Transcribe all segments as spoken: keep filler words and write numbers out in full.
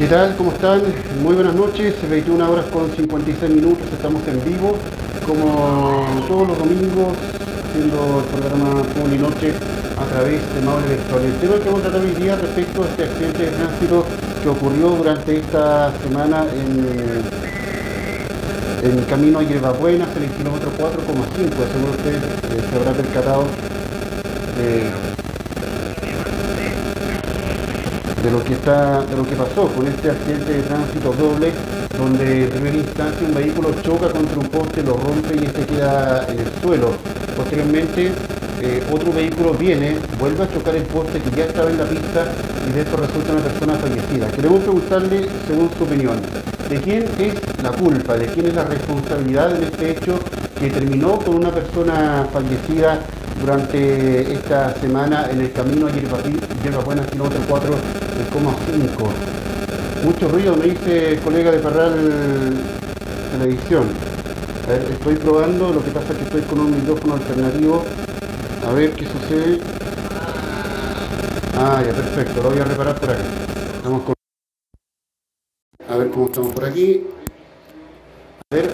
¿Qué tal? ¿Cómo están? Muy buenas noches, veintiuna horas con cincuenta y seis minutos, estamos en vivo, como todos los domingos, haciendo el programa Publi Noche a través de Maule Virtual. El tema que vamos a tratar hoy día respecto a este accidente de tránsito que ocurrió durante esta semana en, en camino a Hierbas Buenas, en el kilómetro cuatro coma cinco, seguro usted eh, se habrá percatado de, de lo que está, de lo que pasó con este accidente de tránsito doble, donde en primera instancia un vehículo choca contra un poste, lo rompe y este queda en el suelo. Posteriormente eh, otro vehículo viene, vuelve a chocar el poste que ya estaba en la pista y de esto resulta una persona fallecida. Queremos preguntarle, según su opinión, ¿de quién es la culpa? ¿De quién es la responsabilidad en este hecho que terminó con una persona fallecida durante esta semana en el camino a Hierbas Buenas, kilómetro cuatro coma cinco? Mucho ruido, me dice el colega de Parral Televisión. A ver, estoy probando, lo que pasa es que estoy con un micrófono alternativo. A ver qué sucede. Ah, ya, perfecto, lo voy a reparar por acá. Estamos con... A ver cómo estamos por aquí. A ver.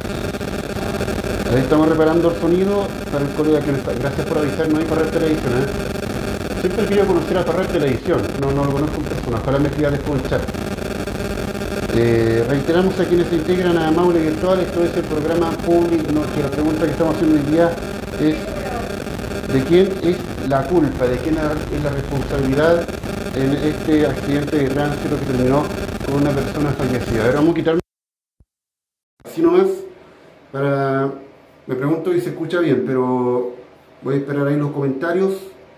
Ahí estamos reparando el sonido para el colega que me está. Gracias por avisarme ahí, Parral Televisión, ¿eh? Siempre quiero conocer a Parral Televisión. No, no lo conozco en persona. Ojalá me escriba después en chat. Eh, reiteramos a quienes se integran a Maule Virtual. Esto es el programa Publi Noche. La pregunta que estamos haciendo hoy día es: ¿de quién es la culpa? ¿De quién es la responsabilidad en este accidente de tránsito que terminó con una persona fallecida? Ahora vamos a quitarme así nomás para... Me pregunto si se escucha bien, pero voy a esperar ahí los comentarios.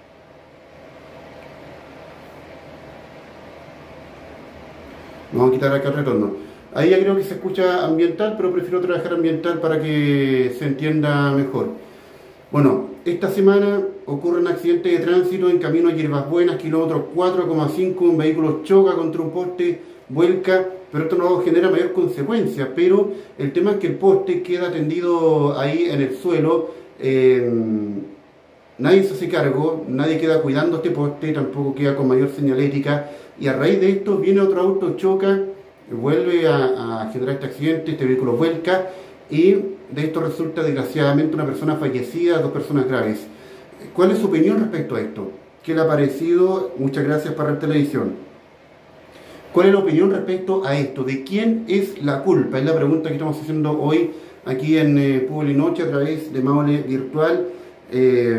Vamos a quitar acá el retorno. Ahí ya creo que se escucha ambiental, pero prefiero trabajar ambiental para que se entienda mejor. Bueno, esta semana ocurre un accidente de tránsito en camino a Hierbas Buenas, kilómetro cuatro coma cinco. Un vehículo choca contra un poste, vuelca, pero esto no genera mayor consecuencia. Pero el tema es que el poste queda tendido ahí en el suelo. Eh, nadie se hace cargo, nadie queda cuidando este poste, tampoco queda con mayor señalética. Y a raíz de esto viene otro auto, choca, vuelve a, a generar este accidente, este vehículo vuelca. Y de esto resulta desgraciadamente una persona fallecida, dos personas graves. ¿Cuál es su opinión respecto a esto? ¿Qué le ha parecido? Muchas gracias, Parral Televisión. ¿Cuál es la opinión respecto a esto? ¿De quién es la culpa? Es la pregunta que estamos haciendo hoy aquí en eh, Publi Noche a través de Maule Virtual. Eh,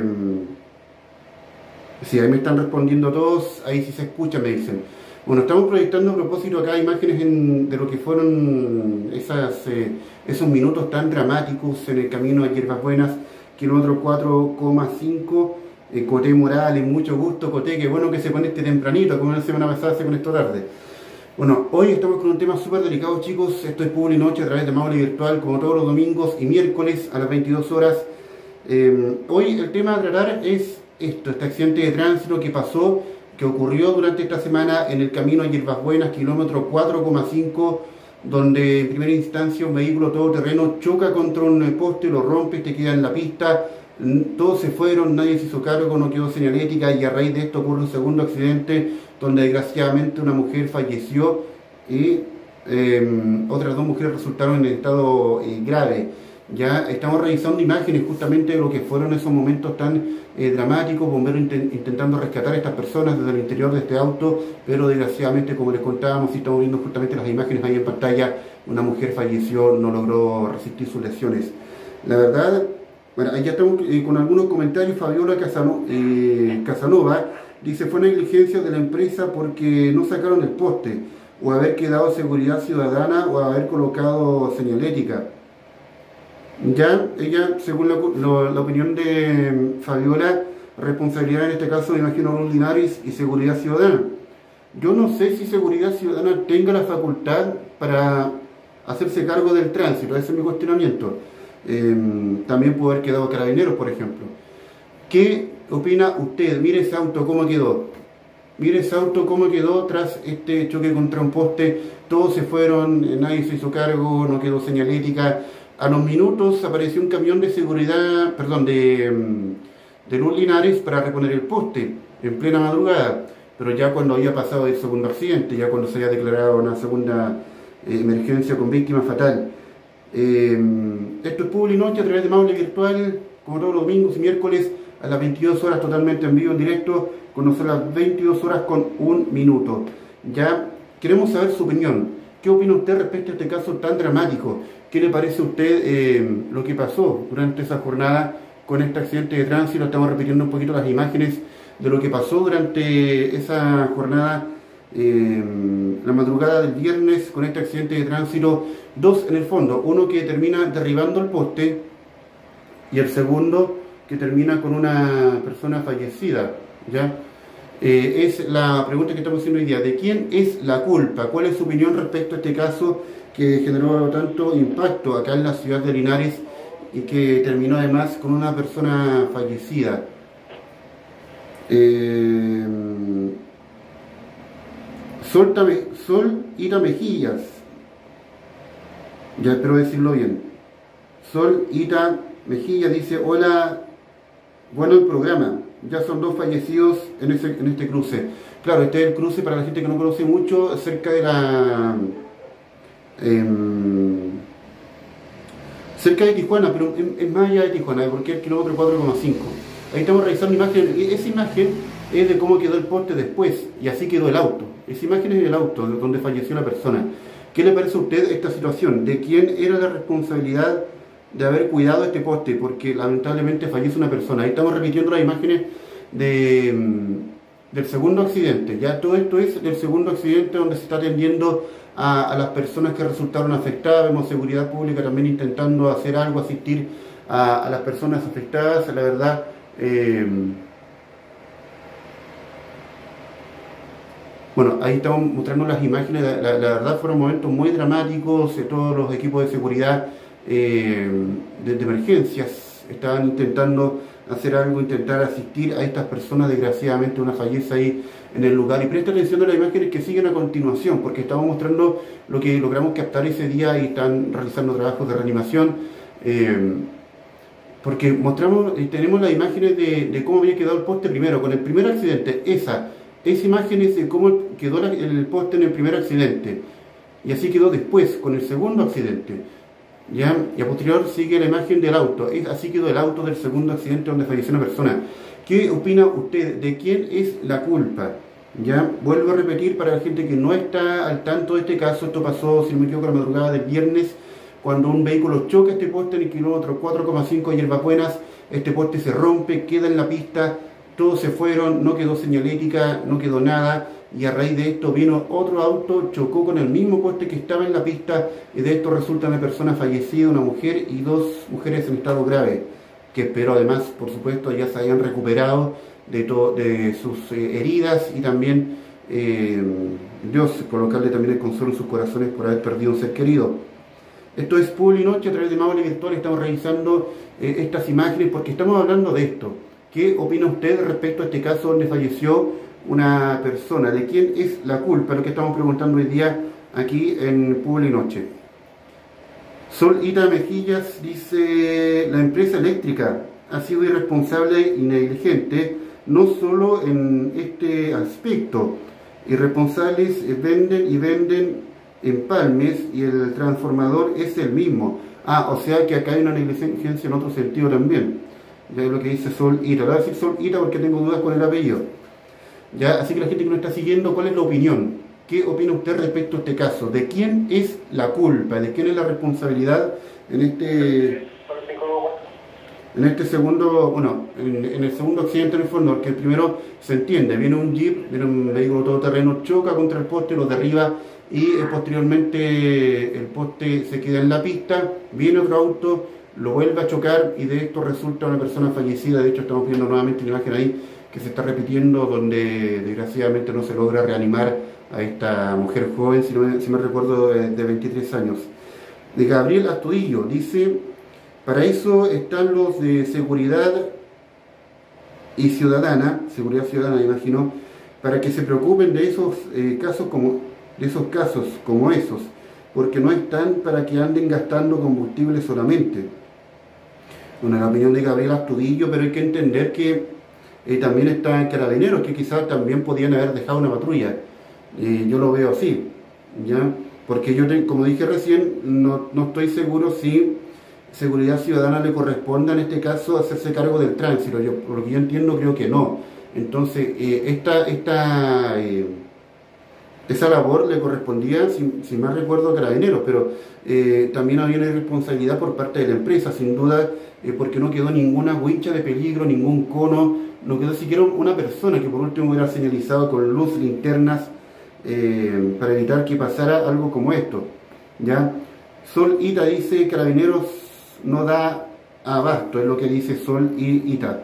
sí, ahí me están respondiendo todos, ahí sí se escucha, me dicen. Bueno, estamos proyectando a propósito acá imágenes en, de lo que fueron esas, eh, esos minutos tan dramáticos en el camino a Hierbas Buenas, kilómetro cuatro coma cinco. eh, Coté Morales, mucho gusto, Coté, qué bueno que se conecte tempranito, como la semana pasada se conectó tarde. Bueno, hoy estamos con un tema súper delicado, chicos. Esto es Publi Noche a través de Maule Virtual, como todos los domingos y miércoles a las veintidós horas. Eh, hoy el tema a tratar es esto, este accidente de tránsito que pasó, que ocurrió durante esta semana en el camino a Hierbas Buenas, kilómetro cuatro coma cinco, donde en primera instancia un vehículo todoterreno choca contra un poste, lo rompe, te queda en la pista, todos se fueron, nadie se hizo cargo, no quedó señalética, y a raíz de esto ocurre un segundo accidente donde desgraciadamente una mujer falleció y eh, otras dos mujeres resultaron en estado eh, grave. Ya estamos revisando imágenes justamente de lo que fueron esos momentos tan eh, dramáticos, bomberos int intentando rescatar a estas personas desde el interior de este auto, pero desgraciadamente, como les contábamos y estamos viendo justamente las imágenes ahí en pantalla, una mujer falleció, no logró resistir sus lesiones. La verdad, bueno, ahí ya estamos eh, con algunos comentarios. Fabiola Casano, eh, Casanova dice: fue negligencia de la empresa porque no sacaron el poste, o haber quedado seguridad ciudadana, o haber colocado señalética. Ya, ella, según la, lo, la opinión de Fabiola, responsabilidad en este caso, me imagino, Luz Linares y Seguridad Ciudadana. Yo no sé si Seguridad Ciudadana tenga la facultad para hacerse cargo del tránsito, ese es mi cuestionamiento. Eh, también pudo haber quedado Carabineros, por ejemplo. ¿Qué opina usted? Mire ese auto cómo quedó. Mire ese auto cómo quedó tras este choque contra un poste. Todos se fueron, nadie se hizo cargo, no quedó señalética. A los minutos apareció un camión de seguridad, perdón, de, de Luz Linares para reponer el poste en plena madrugada. pero ya cuando había pasado el segundo accidente, ya cuando se había declarado una segunda eh, emergencia con víctima fatal. Eh, esto es Publi Noche a través de Maule Virtual, como todos los domingos y miércoles a las veintidós horas, totalmente en vivo, en directo, cuando son las veintidós horas con un minuto. Ya queremos saber su opinión. ¿Qué opina usted respecto a este caso tan dramático? ¿Qué le parece a usted eh, lo que pasó durante esa jornada con este accidente de tránsito? Estamos repitiendo un poquito las imágenes de lo que pasó durante esa jornada, eh, la madrugada del viernes, con este accidente de tránsito. Dos en el fondo, uno que termina derribando el poste y el segundo que termina con una persona fallecida, ¿ya? Eh, es la pregunta que estamos haciendo hoy día: ¿de quién es la culpa? ¿Cuál es su opinión respecto a este caso que generó tanto impacto acá en la ciudad de Linares y que terminó además con una persona fallecida? Eh, Sol, Sol Ita Mejillas, ya espero decirlo bien. Sol Ita Mejillas dice: hola, bueno el programa, ya son dos fallecidos en, ese, en este cruce. Claro, este es el cruce, para la gente que no conoce mucho, cerca de la... Eh, cerca de Tijuana, pero es más allá de Tijuana, porque es el kilómetro cuatro coma cinco. Ahí estamos revisando imagen, y esa imagen es de cómo quedó el poste después, y así quedó el auto. Esa imagen es del auto, donde falleció la persona. ¿Qué le parece a usted esta situación? ¿De quién era la responsabilidad de haber cuidado este poste? Porque lamentablemente fallece una persona. Ahí estamos repitiendo las imágenes de, del segundo accidente. Ya todo esto es del segundo accidente, donde se está atendiendo a, a las personas que resultaron afectadas. Vemos seguridad pública también intentando hacer algo, asistir a, a las personas afectadas. La verdad, eh, bueno, ahí estamos mostrando las imágenes. La, la, la verdad fueron momentos muy dramáticos. Todos los equipos de seguridad eh, de, de emergencias estaban intentando hacer algo, intentar asistir a estas personas. Desgraciadamente una fallece ahí en el lugar. Y presta atención a las imágenes que siguen a continuación, porque estamos mostrando lo que logramos captar ese día y están realizando trabajos de reanimación. Eh, porque mostramos y tenemos las imágenes de, de cómo había quedado el poste primero, con el primer accidente. Esa, esa imagen es de cómo quedó la, el poste en el primer accidente. Y así quedó después, con el segundo accidente. ¿Ya? Y a posterior sigue la imagen del auto. Es, así quedó el auto del segundo accidente donde falleció una persona. ¿Qué opina usted? ¿De quién es la culpa? ¿Ya? Vuelvo a repetir para la gente que no está al tanto de este caso. Esto pasó, si no me equivoco, la madrugada del viernes, cuando un vehículo choca este poste en el kilómetro cuatro coma cinco de Hierbas Buenas. Este poste se rompe, queda en la pista, todos se fueron, no quedó señalética, no quedó nada. Y a raíz de esto vino otro auto, chocó con el mismo poste que estaba en la pista, y de esto resulta una persona fallecida, una mujer y dos mujeres en estado grave, que espero además, por supuesto, ya se hayan recuperado de, de sus eh, heridas, y también eh, Dios colocarle también el consuelo en sus corazones por haber perdido un ser querido. Esto es Publi Noche a través de Maule Virtual. Estamos revisando eh, estas imágenes porque estamos hablando de esto. ¿Qué opina usted respecto a este caso donde falleció una persona? ¿De quién es la culpa? Lo que estamos preguntando hoy día aquí en Publi Noche. Sol Ita Mejillas dice: la empresa eléctrica ha sido irresponsable y negligente, no solo en este aspecto. Irresponsables venden y venden empalmes y el transformador es el mismo. Ah, o sea que acá hay una negligencia en otro sentido también. Ya es lo que dice Sol Ita. Voy a decir Sol Ita porque tengo dudas con el apellido. Ya, así que la gente que nos está siguiendo, ¿cuál es la opinión? ¿Qué opina usted respecto a este caso? ¿De quién es la culpa? ¿De quién es la responsabilidad en este, en este segundo, bueno, en, en el segundo accidente en el fondo? Porque el primero se entiende, viene un jeep, viene un vehículo todoterreno, choca contra el poste, lo derriba, y eh, posteriormente el poste se queda en la pista, viene otro auto, lo vuelve a chocar, y de esto resulta una persona fallecida. De hecho estamos viendo nuevamente una imagen ahí que se está repitiendo, donde desgraciadamente no se logra reanimar a esta mujer joven, si, no, si me recuerdo, de, de veintitrés años. De Gabriel Astudillo, dice: para eso están los de seguridad y ciudadana, seguridad ciudadana, imagino, para que se preocupen de esos eh, casos como de esos casos como esos, porque no están para que anden gastando combustible solamente. Bueno, la opinión de Gabriel Astudillo, pero hay que entender que Eh, también está Carabineros, que quizás también podían haber dejado una patrulla. Eh, yo lo veo así, ¿ya? Porque yo, te, como dije recién, no, no estoy seguro si Seguridad Ciudadana le corresponda en este caso hacerse cargo del tránsito. Yo, por lo que yo entiendo, creo que no. Entonces, eh, esta, esta, eh, esa labor le correspondía, si, si más recuerdo, a Carabineros, pero eh, también había una irresponsabilidad por parte de la empresa, sin duda, eh, porque no quedó ninguna wincha de peligro, ningún cono, no quedó siquiera una persona que por último hubiera señalizado con luz, linternas, eh, para evitar que pasara algo como esto, ¿ya? Sol Ita dice, Carabineros no da abasto, es lo que dice Sol Ita.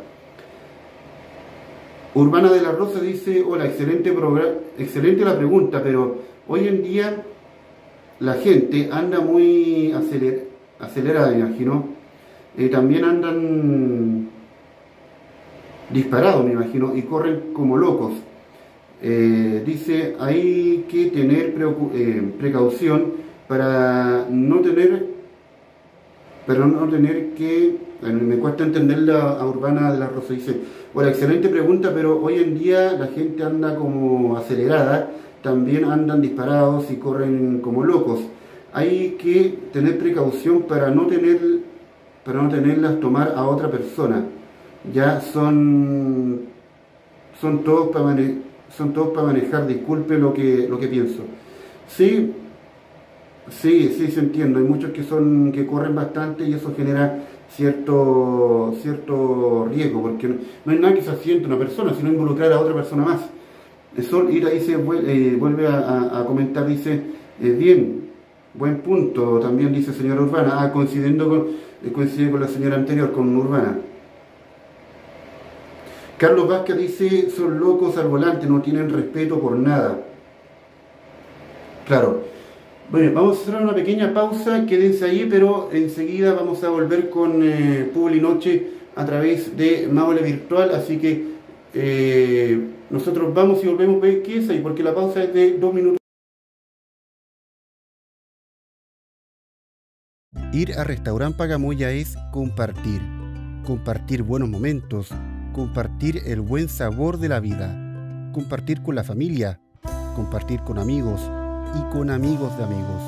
Urbana de la Rosa dice, hola, excelente programa, excelente la pregunta, pero hoy en día la gente anda muy aceler, acelerada, me imagino. Eh, también andan disparados, me imagino, y corren como locos. Eh, dice, hay que tener eh, precaución para no tener, pero no tener que, bueno, me cuesta entenderla a Urbana de la Rosa, dice, bueno, excelente pregunta, pero hoy en día la gente anda como acelerada, también andan disparados y corren como locos. Hay que tener precaución para no tener, para no tenerlas tomar a otra persona. Ya son, son todos para manejar, son todos para manejar, disculpe lo que, lo que pienso. Sí, sí, sí, se entiende. Hay muchos que son, que corren bastante y eso genera cierto, cierto riesgo, porque no, no hay nada que se asiente una persona, sino involucrar a otra persona más. Sol Ira dice, eh, vuelve a, a comentar, dice, eh, bien, buen punto, también dice señora Urbana, ah, coincidiendo con, eh, coincide con la señora anterior, con Urbana. Carlos Vázquez dice, son locos al volante, no tienen respeto por nada. Claro. Bueno, vamos a hacer una pequeña pausa, quédense ahí, pero enseguida vamos a volver con eh, Publi Noche a través de Maule Virtual, así que eh, nosotros vamos y volvemos a ver qué es ahí, porque la pausa es de dos minutos. Ir a Restaurant Pagamoya es compartir, compartir buenos momentos, compartir el buen sabor de la vida, compartir con la familia, compartir con amigos y con amigos de amigos.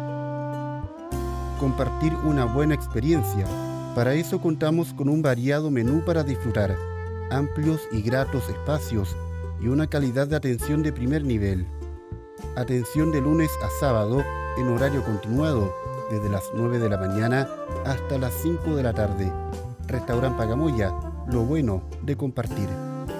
Compartir una buena experiencia. Para eso contamos con un variado menú para disfrutar, amplios y gratos espacios y una calidad de atención de primer nivel. Atención de lunes a sábado en horario continuado, desde las nueve de la mañana hasta las cinco de la tarde. Restaurant Pagamoya, lo bueno de compartir.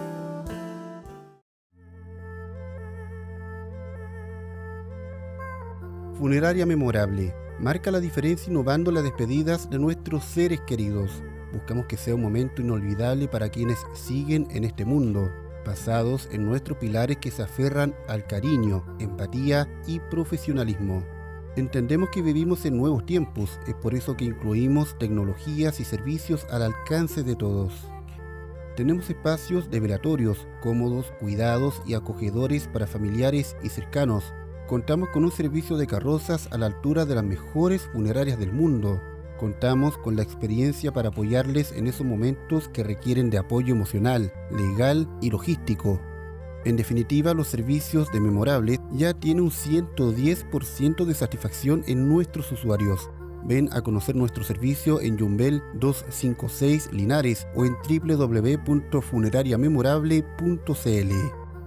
Funeraria Memorable. Marca la diferencia innovando las despedidas de nuestros seres queridos. Buscamos que sea un momento inolvidable para quienes siguen en este mundo, basados en nuestros pilares que se aferran al cariño, empatía y profesionalismo. Entendemos que vivimos en nuevos tiempos, es por eso que incluimos tecnologías y servicios al alcance de todos. Tenemos espacios de velatorios, cómodos, cuidados y acogedores para familiares y cercanos. Contamos con un servicio de carrozas a la altura de las mejores funerarias del mundo. Contamos con la experiencia para apoyarles en esos momentos que requieren de apoyo emocional, legal y logístico. En definitiva, los servicios de Memorable ya tienen un ciento diez por ciento de satisfacción en nuestros usuarios. Ven a conocer nuestro servicio en Yumbel doscientos cincuenta y seis Linares o en doble u doble u doble u punto funeraria memorable punto c l.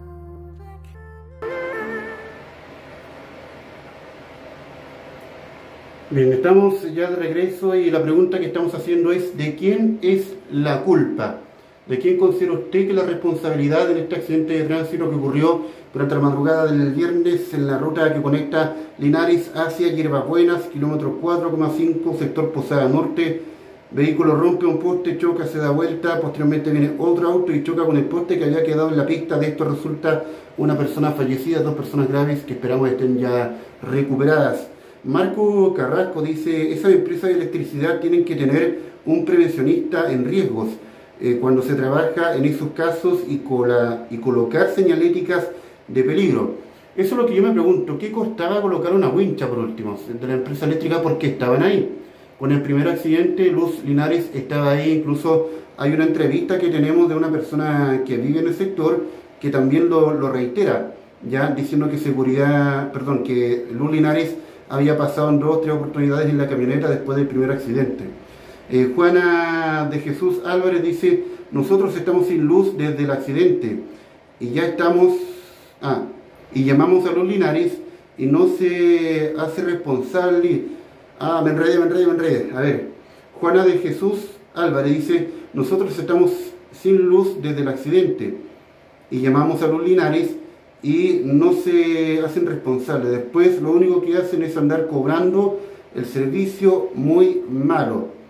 Bien, estamos ya de regreso y la pregunta que estamos haciendo es ¿de quién es la culpa? ¿De quién considera usted que la responsabilidad en este accidente de tránsito que ocurrió durante la madrugada del viernes en la ruta que conecta Linares hacia Hierbas Buenas, kilómetro cuatro coma cinco, sector Posada Norte? Vehículo rompe un poste, choca, se da vuelta, posteriormente viene otro auto y choca con el poste que había quedado en la pista. De esto resulta una persona fallecida, dos personas graves que esperamos estén ya recuperadas. Marco Carrasco dice, esas empresas de electricidad tienen que tener un prevencionista en riesgos eh, cuando se trabaja en esos casos y, cola, y colocar señaléticas de peligro. Eso es lo que yo me pregunto, ¿qué costaba colocar una wincha por último de la empresa eléctrica? Porque estaban ahí. con el primer accidente. Luz Linares estaba ahí, incluso hay una entrevista que tenemos de una persona que vive en el sector que también lo, lo reitera, ya diciendo que seguridad, perdón, que Luz Linares había pasado en dos o tres oportunidades en la camioneta después del primer accidente. Eh, Juana de Jesús Álvarez dice, nosotros estamos sin luz desde el accidente y ya estamos, ah, y llamamos a Luz Linares y no se hace responsable. Ah, me enredé, me enredé, me enredé. A ver, Juana de Jesús Álvarez dice, nosotros estamos sin luz desde el accidente y llamamos a Luz Linares y no se hacen responsables. Después lo único que hacen es andar cobrando el servicio muy malo.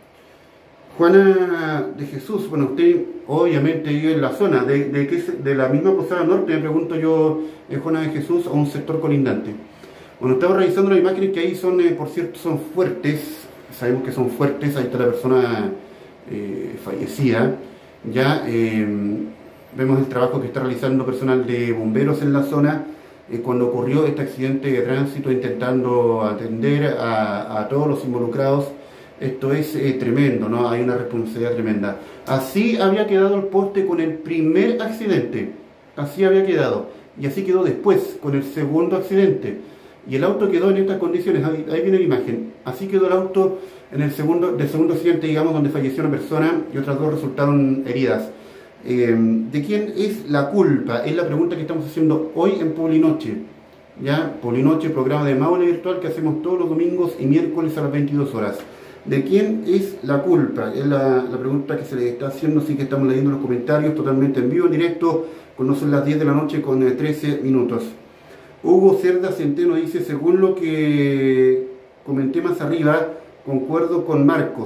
Juana de Jesús, bueno, usted obviamente vive en la zona, ¿de, de, qué, de la misma Posada Norte? Me pregunto yo, eh, Juana de Jesús, o un sector colindante. Bueno, estaba revisando las imágenes que ahí son, eh, por cierto, son fuertes, sabemos que son fuertes, ahí está la persona eh, fallecida, ya eh, vemos el trabajo que está realizando personal de bomberos en la zona, eh, cuando ocurrió este accidente de tránsito, intentando atender a, a todos los involucrados. Esto es eh, tremendo, ¿no? Hay una responsabilidad tremenda. Así había quedado el poste con el primer accidente. Así había quedado. Y así quedó después, con el segundo accidente. Y el auto quedó en estas condiciones. Ahí, ahí viene la imagen. Así quedó el auto en el segundo, del segundo accidente, digamos, donde falleció una persona y otras dos resultaron heridas. Eh, ¿De quién es la culpa? Es la pregunta que estamos haciendo hoy en Publinoche. ¿Ya? Publinoche, programa de Maule Virtual que hacemos todos los domingos y miércoles a las veintidós horas. ¿De quién es la culpa? Es la, la pregunta que se le está haciendo, así que estamos leyendo los comentarios totalmente en vivo, en directo, cuando son las diez de la noche con trece minutos. Hugo Cerda Centeno dice, según lo que comenté más arriba, concuerdo con Marcos.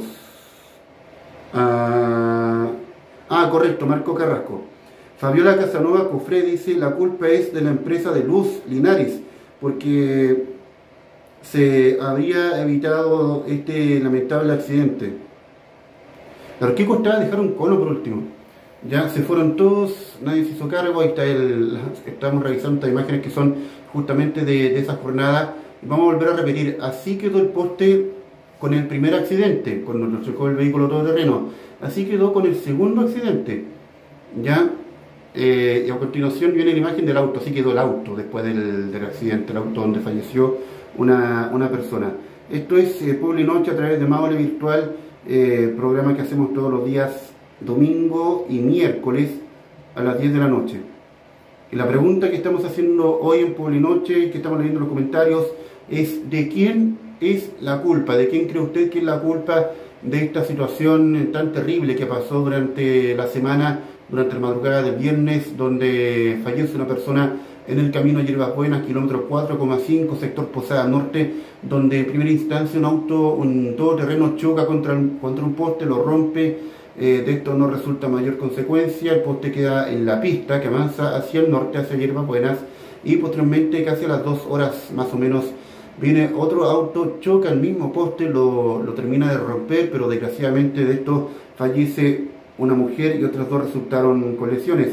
Ah, ah correcto, Marco Carrasco. Fabiola Casanova Cofré dice, la culpa es de la empresa de Luz Linares, porque se habría evitado este lamentable accidente. Pero ¿qué costaba dejar un cono por último? Ya se fueron todos, nadie se hizo cargo. Ahí está el, estamos revisando estas imágenes que son justamente de, de esa jornada. Vamos a volver a repetir, así quedó el poste con el primer accidente, cuando nos chocó el vehículo todoterreno. Así quedó con el segundo accidente. Ya, eh, y a continuación viene la imagen del auto. Así quedó el auto después del, del accidente, el auto donde falleció Una, una persona. Esto es eh, Publinoche a través de Maule Virtual, eh, programa que hacemos todos los días, domingo y miércoles a las diez de la noche. Y la pregunta que estamos haciendo hoy en Publinoche, que estamos leyendo en los comentarios, es ¿de quién es la culpa? ¿De quién cree usted que es la culpa de esta situación tan terrible que pasó durante la semana, durante la madrugada del viernes, donde fallece una persona en el camino a Hierbas Buenas, kilómetro cuatro coma cinco, sector Posada Norte, donde en primera instancia un auto, un todoterreno choca contra un, contra un poste, lo rompe, eh, de esto no resulta mayor consecuencia, el poste queda en la pista que avanza hacia el norte, hacia Hierbas Buenas, y posteriormente, casi a las dos horas más o menos, viene otro auto, choca el mismo poste, lo, lo termina de romper, pero desgraciadamente de esto fallece una mujer y otras dos resultaron con lesiones.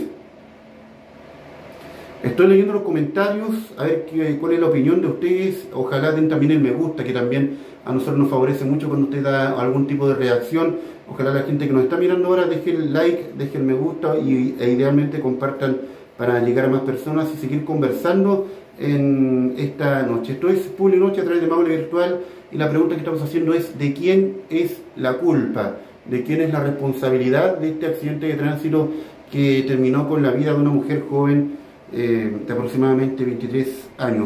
Estoy leyendo los comentarios, a ver qué, cuál es la opinión de ustedes. Ojalá den también el me gusta, que también a nosotros nos favorece mucho cuando usted da algún tipo de reacción. Ojalá la gente que nos está mirando ahora deje el like, deje el me gusta y, e idealmente compartan para llegar a más personas y seguir conversando en esta noche. Esto es Publinoche a través de Maule Virtual y la pregunta que estamos haciendo es ¿de quién es la culpa? ¿De quién es la responsabilidad de este accidente de tránsito que terminó con la vida de una mujer joven Eh, de aproximadamente veintitrés años?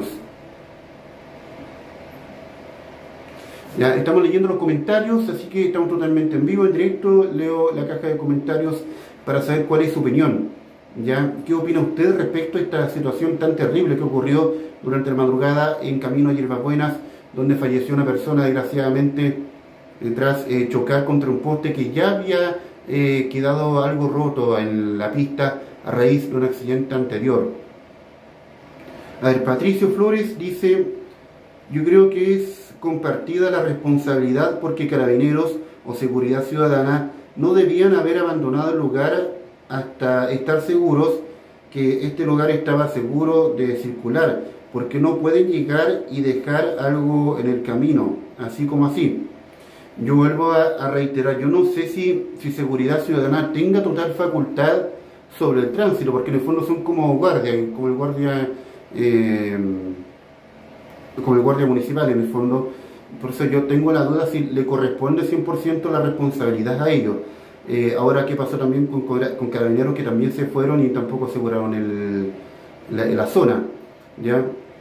Ya estamos leyendo los comentarios, así que estamos totalmente en vivo, en directo. Leo la caja de comentarios para saber cuál es su opinión. ¿Ya? ¿Qué opina usted respecto a esta situación tan terrible que ocurrió durante la madrugada en camino a Hierbas Buenas, donde falleció una persona desgraciadamente tras eh, chocar contra un poste que ya había eh, quedado algo roto en la pista a raíz de un accidente anterior? A ver, Patricio Flores dice, yo creo que es compartida la responsabilidad porque Carabineros o Seguridad Ciudadana no debían haber abandonado el lugar hasta estar seguros que este lugar estaba seguro de circular, porque no pueden llegar y dejar algo en el camino, así como así. yo vuelvo a, a reiterar, yo no sé si, si Seguridad Ciudadana tenga total facultad sobre el tránsito, porque en el fondo son como guardias, como el guardia, eh, como el guardia municipal en el fondo. Por eso yo tengo la duda si le corresponde cien por ciento la responsabilidad a ellos. Eh, ahora, ¿qué pasó también con, con carabineros que también se fueron y tampoco aseguraron el, la, la zona? ¿Ya?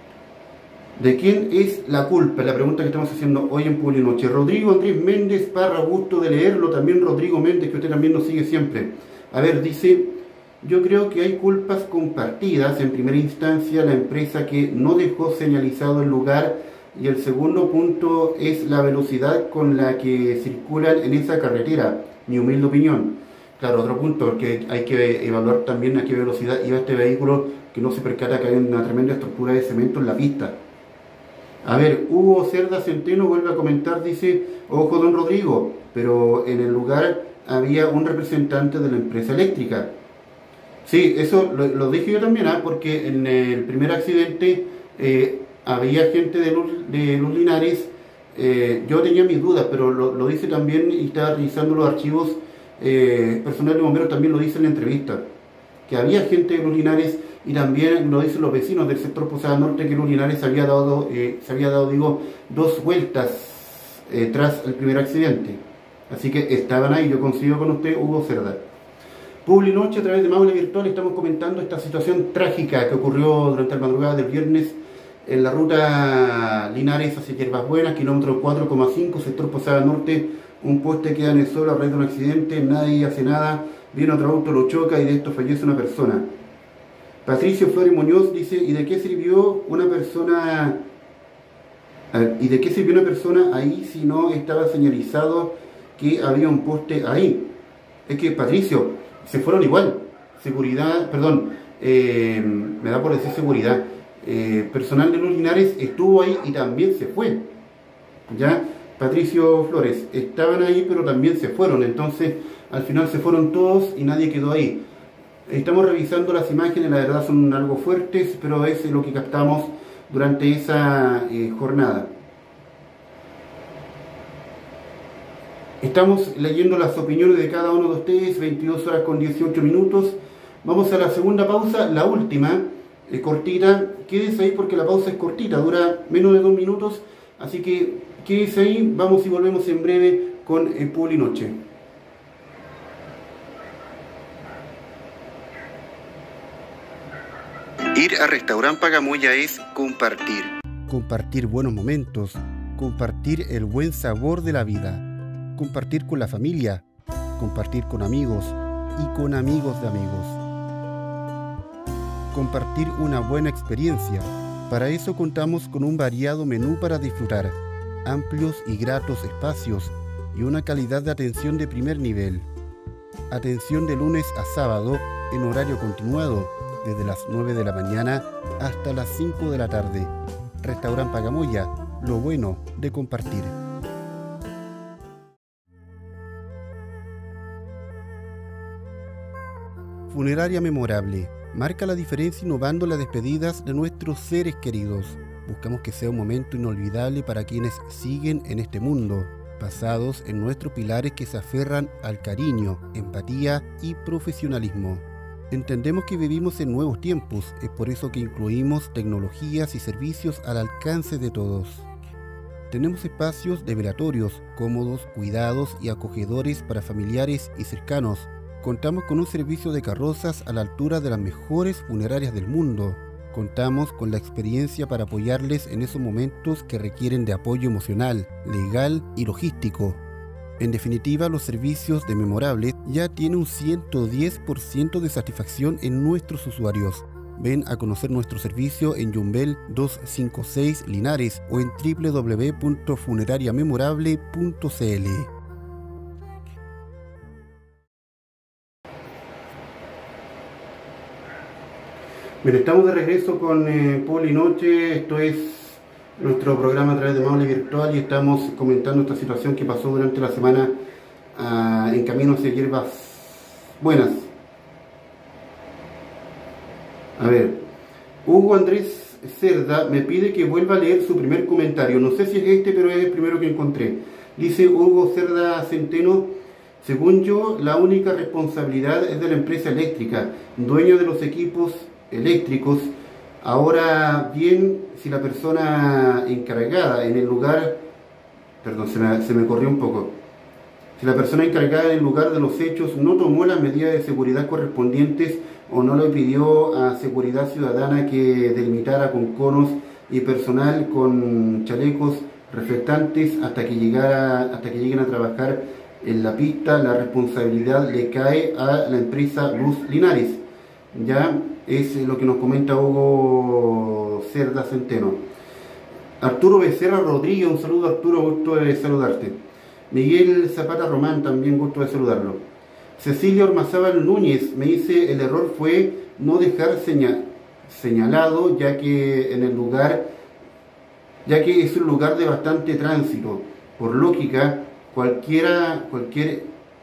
¿De quién es la culpa? La pregunta que estamos haciendo hoy en Publinoche. Rodrigo Andrés Méndez Parra, gusto de leerlo. También Rodrigo Méndez, que usted también nos sigue siempre. A ver, dice, yo creo que hay culpas compartidas. En primera instancia, la empresa que no dejó señalizado el lugar. Y el segundo punto es la velocidad con la que circulan en esa carretera. Mi humilde opinión. Claro, otro punto, porque hay que evaluar también a qué velocidad iba este vehículo, que no se percata que hay una tremenda estructura de cemento en la pista. A ver, Hugo Cerda Centeno vuelve a comentar, dice, ojo don Rodrigo, pero en el lugar había un representante de la empresa eléctrica. Sí, eso lo, lo dije yo también, ¿eh? Porque en el primer accidente eh, había gente de Luz, de Luz Linares. Eh, yo tenía mis dudas, pero lo, lo dice también, y estaba revisando los archivos, eh, personal de bomberos también lo dice en la entrevista, que había gente de Luz Linares. Y también lo dicen los vecinos del sector Posada Norte, que Luz Linares se había dado, eh, se había dado digo, dos vueltas eh, tras el primer accidente. Así que estaban ahí, yo coincido con usted, Hugo Cerda. Publinoche, a través de Maule Virtual, estamos comentando esta situación trágica que ocurrió durante la madrugada del viernes en la ruta Linares hacia Hierbas Buenas, kilómetro cuatro coma cinco, sector Posada Norte. Un poste queda en el suelo a raíz de un accidente, nadie hace nada, viene otro auto, lo choca y de esto fallece una persona. Patricio Flores Muñoz dice, ¿y de qué sirvió una persona ¿y de qué sirvió una persona ahí si no estaba señalizado que había un poste ahí? Es que, Patricio, se fueron igual. Seguridad, perdón, eh, me da por decir seguridad. Eh, personal de Luz Linares estuvo ahí y también se fue. ¿Ya? Patricio Flores, estaban ahí pero también se fueron. Entonces, al final se fueron todos y nadie quedó ahí. Estamos revisando las imágenes, la verdad son algo fuertes, pero es lo que captamos durante esa eh, jornada. Estamos leyendo las opiniones de cada uno de ustedes, veintidós horas con dieciocho minutos. Vamos a la segunda pausa, la última, eh, cortita. Quédese ahí porque la pausa es cortita, dura menos de dos minutos. Así que quédese ahí, vamos y volvemos en breve con eh, Publinoche. Ir a Restaurant Pagamoya es compartir. Compartir buenos momentos, compartir el buen sabor de la vida, compartir con la familia, compartir con amigos y con amigos de amigos. Compartir una buena experiencia. Para eso contamos con un variado menú para disfrutar, amplios y gratos espacios y una calidad de atención de primer nivel. Atención de lunes a sábado en horario continuado, desde las nueve de la mañana hasta las cinco de la tarde. Restaurant Pagamoya, lo bueno de compartir. Funeraria Memorable. Marca la diferencia innovando las despedidas de nuestros seres queridos. Buscamos que sea un momento inolvidable para quienes siguen en este mundo, basados en nuestros pilares que se aferran al cariño, empatía y profesionalismo. Entendemos que vivimos en nuevos tiempos, es por eso que incluimos tecnologías y servicios al alcance de todos. Tenemos espacios de velatorios, cómodos, cuidados y acogedores para familiares y cercanos. Contamos con un servicio de carrozas a la altura de las mejores funerarias del mundo. Contamos con la experiencia para apoyarles en esos momentos que requieren de apoyo emocional, legal y logístico. En definitiva, los servicios de Memorable ya tienen un ciento diez por ciento de satisfacción en nuestros usuarios. Ven a conocer nuestro servicio en Yumbel doscientos cincuenta y seis Linares o en doble u doble u doble u punto funeraria memorable punto c l. Bien, estamos de regreso con eh, Publinoche. Esto es nuestro programa a través de Maule Virtual y estamos comentando esta situación que pasó durante la semana uh, en camino hacia Hierbas Buenas. A ver, Hugo Andrés Cerda me pide que vuelva a leer su primer comentario. No sé si es este, pero es el primero que encontré. Dice Hugo Cerda Centeno: según yo, la única responsabilidad es de la empresa eléctrica, dueño de los equipos eléctricos. Ahora bien, si la persona encargada en el lugar, perdón, se me, se me corrió un poco, si la persona encargada en el lugar de los hechos no tomó las medidas de seguridad correspondientes o no le pidió a Seguridad Ciudadana que delimitara con conos y personal con chalecos reflectantes hasta que llegara, hasta que lleguen a trabajar en la pista, la responsabilidad le cae a la empresa Luz Linares. Ya es lo que nos comenta Hugo Cerda Centeno. Arturo Becerra Rodríguez, un saludo Arturo, gusto de saludarte. Miguel Zapata Román, también gusto de saludarlo. Cecilia Ormazábal Núñez me dice: el error fue no dejar señal, señalado, ya que en el lugar, ya que es un lugar de bastante tránsito. Por lógica, cualquiera, cualquier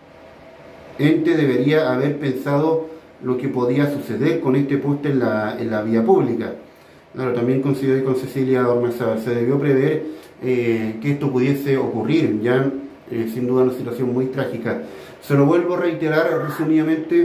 ente debería haber pensado lo que podía suceder con este poste en la, en la vía pública. Claro, también coincido con Cecilia Ormazábal, se debió prever eh, que esto pudiese ocurrir, ya eh, sin duda una situación muy trágica. Se lo vuelvo a reiterar resumidamente,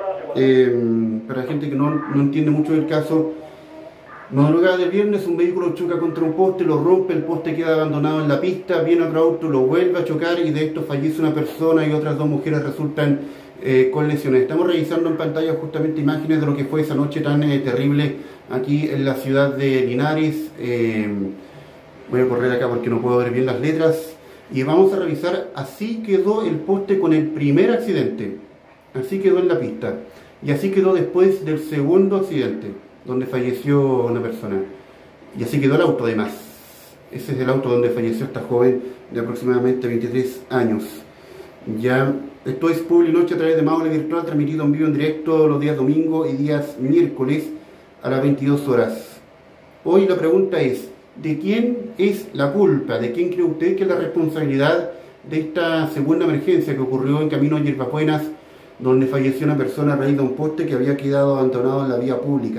eh, para la gente que no, no entiende mucho del caso. Madrugada del viernes, un vehículo choca contra un poste, lo rompe, el poste queda abandonado en la pista, viene otro auto, lo vuelve a chocar y de esto fallece una persona y otras dos mujeres resultan eh, con lesiones. Estamos revisando en pantalla justamente imágenes de lo que fue esa noche tan eh, terrible aquí en la ciudad de Linares. Eh, voy a correr acá porque no puedo ver bien las letras. Y vamos a revisar, así quedó el poste con el primer accidente, así quedó en la pista, y así quedó después del segundo accidente, donde falleció una persona, y así quedó el auto además. Ese es el auto donde falleció esta joven de aproximadamente veintitrés años. Ya, esto es Publinoche a través de Maule Virtual, transmitido en vivo en directo los días domingo y días miércoles a las veintidós horas. Hoy la pregunta es: ¿de quién es la culpa? ¿De quién cree usted que es la responsabilidad de esta segunda emergencia que ocurrió en camino a Hierbas Buenas, donde falleció una persona a raíz de un poste que había quedado abandonado en la vía pública?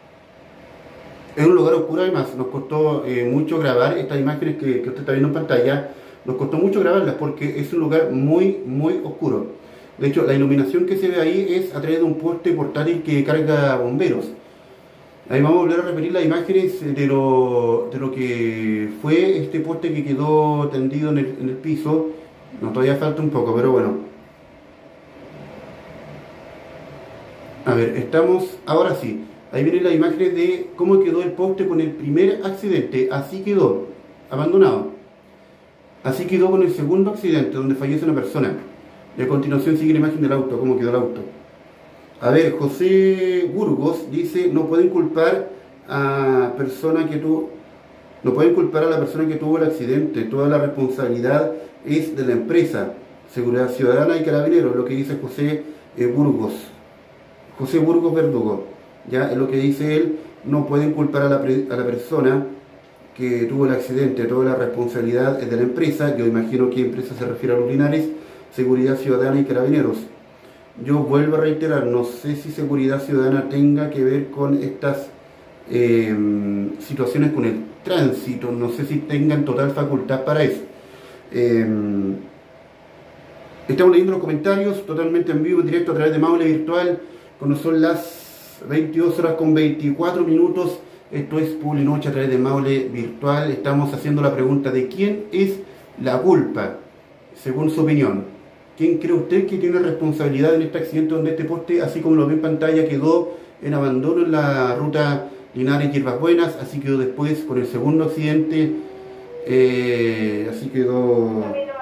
Es un lugar oscuro además, nos costó eh, mucho grabar estas imágenes que, que usted está viendo en pantalla, nos costó mucho grabarlas porque es un lugar muy, muy oscuro. De hecho, la iluminación que se ve ahí es a través de un poste portátil que carga bomberos. Ahí vamos a volver a repetir las imágenes de lo, de lo que fue este poste que quedó tendido en el, en el piso. No, todavía falta un poco, pero bueno. A ver, estamos, ahora sí. Ahí vienen las imágenes de cómo quedó el poste con el primer accidente. Así quedó, abandonado. Así quedó con el segundo accidente, donde fallece una persona. Y a continuación sigue la imagen del auto, cómo quedó el auto. A ver, José Burgos dice: no pueden culpar a persona que tuvo, no pueden culpar a la persona que tuvo el accidente, toda la responsabilidad es de la empresa, Seguridad Ciudadana y Carabineros, lo que dice José eh, Burgos, José Burgos Verdugo, ya es lo que dice él. No pueden culpar a la, a la persona que tuvo el accidente, toda la responsabilidad es de la empresa. Yo imagino que empresa se refiere a los Linares, Seguridad Ciudadana y Carabineros. Yo vuelvo a reiterar, no sé si Seguridad Ciudadana tenga que ver con estas eh, situaciones con el tránsito, no sé si tengan total facultad para eso. Eh, estamos leyendo los comentarios totalmente en vivo, en directo a través de Maule Virtual, cuando son las veintidós horas con veinticuatro minutos. Esto es Publinoche a través de Maule Virtual. Estamos haciendo la pregunta de quién es la culpa, según su opinión. ¿Quién cree usted que tiene responsabilidad en este accidente donde este poste, así como lo ve en pantalla, quedó en abandono en la ruta Linares Hierbas Buenas? Así quedó después por el segundo accidente, eh, así quedó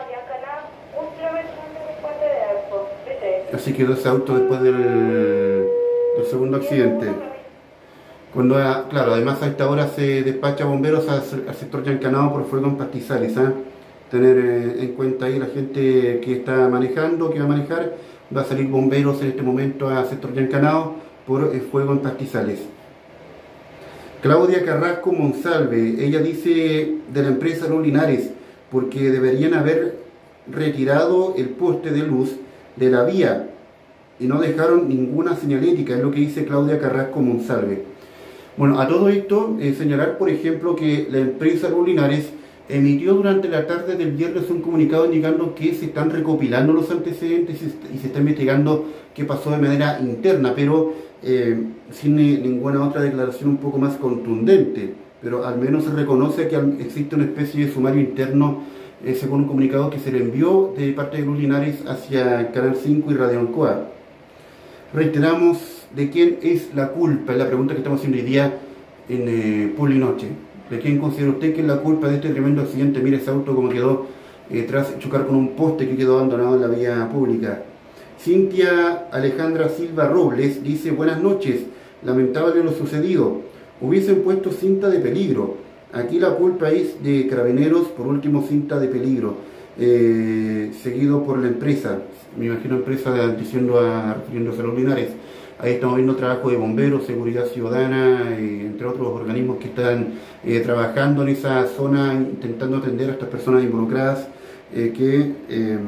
así quedó ese auto después del, del segundo accidente. Cuando, claro, además a esta hora se despacha bomberos al, al sector Yancanao por fuego en pastizales, ¿eh? Tener eh, en cuenta ahí la gente que está manejando, que va a manejar, va a salir bomberos en este momento al sector Yancanao por eh, fuego en pastizales. Claudia Carrasco Monsalve, ella dice de la empresa Los Linares, porque deberían haber retirado el poste de luz de la vía y no dejaron ninguna señalética, es lo que dice Claudia Carrasco Monsalve. Bueno, a todo esto, eh, señalar por ejemplo que la empresa Los Linares emitió durante la tarde del viernes un comunicado indicando que se están recopilando los antecedentes y se está investigando qué pasó de manera interna, pero eh, sin ninguna otra declaración un poco más contundente. Pero al menos se reconoce que existe una especie de sumario interno, eh, según un comunicado que se le envió de parte de Luz Linares hacia Canal cinco y Radio Ancoa. Reiteramos, ¿de quién es la culpa? Es la pregunta que estamos haciendo hoy día en eh, Publinoche. ¿De quién considera usted que es la culpa de este tremendo accidente? Mire ese auto como quedó eh, tras chocar con un poste que quedó abandonado en la vía pública. Cintia Alejandra Silva Robles dice: buenas noches, lamentable lo sucedido, hubiesen puesto cinta de peligro, aquí la culpa es de Carabineros, por último cinta de peligro, eh, seguido por la empresa, me imagino empresa diciendo a, refiriéndose a Los Linares. Ahí estamos viendo trabajo de bomberos, seguridad ciudadana, eh, entre otros organismos que están eh, trabajando en esa zona, intentando atender a estas personas involucradas eh, que, eh,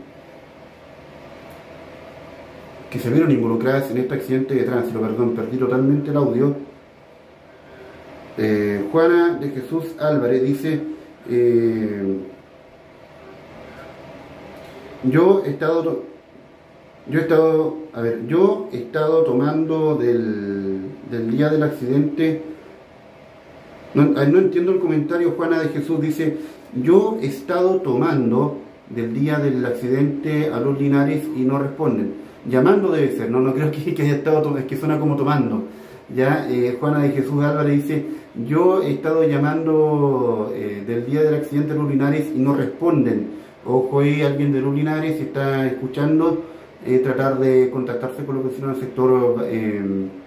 que se vieron involucradas en este accidente de tránsito. Perdón, perdí totalmente el audio. Eh, Juana de Jesús Álvarez dice: eh, yo he estado... Yo he estado, a ver, yo he estado tomando del, del día del accidente, no, no entiendo el comentario. Juana de Jesús dice: yo he estado tomando del día del accidente a Los Linares y no responden. Llamando debe ser, no, no creo que, que haya estado, es que suena como tomando. Ya, eh, Juana de Jesús Álvarez dice: yo he estado llamando eh, del día del accidente a Los Linares y no responden. Ojo ahí, alguien de Los Linares, si está escuchando, Eh, tratar de contactarse con los vecinos del sector eh,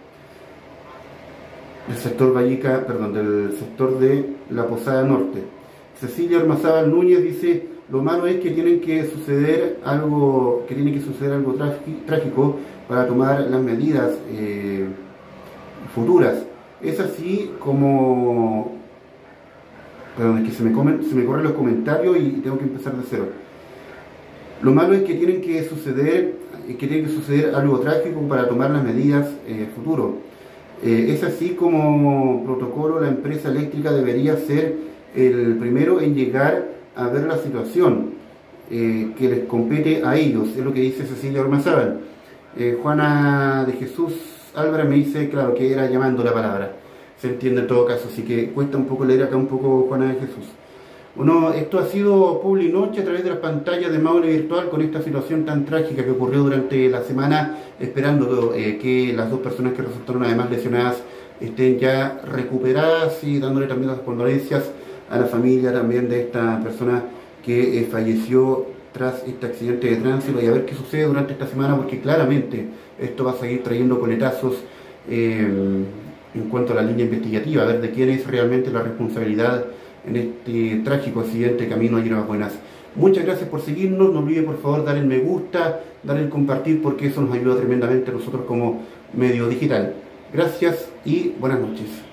del sector Vallica, perdón, del sector de la Posada Norte. Cecilia Armazábal Núñez dice: lo malo es que tienen que suceder algo, que tiene que suceder algo trágico para tomar las medidas eh, futuras. Es así como, perdón, es que se me, comen, se me corren los comentarios y tengo que empezar de cero. Lo malo es que tienen que suceder, que tiene que suceder algo trágico para tomar las medidas eh, futuro. Eh, es así como protocolo, la empresa eléctrica debería ser el primero en llegar a ver la situación eh, que les compete a ellos, es lo que dice Cecilia Ormazábal. Eh, Juana de Jesús Álvarez me dice, claro, que era llamando la palabra. Se entiende en todo caso, así que cuesta un poco leer acá un poco Juana de Jesús. Bueno, esto ha sido Publinoche a través de las pantallas de Maule Virtual, con esta situación tan trágica que ocurrió durante la semana, esperando eh, que las dos personas que resultaron además lesionadas estén ya recuperadas, y dándole también las condolencias a la familia también de esta persona que eh, falleció tras este accidente de tránsito, y a ver qué sucede durante esta semana, porque claramente esto va a seguir trayendo coletazos eh, en cuanto a la línea investigativa, a ver de quién es realmente la responsabilidad en este trágico accidente camino a Hierbas Buenas. Muchas gracias por seguirnos, no olviden por favor dar el me gusta, dar el compartir, porque eso nos ayuda tremendamente a nosotros como medio digital. Gracias y buenas noches.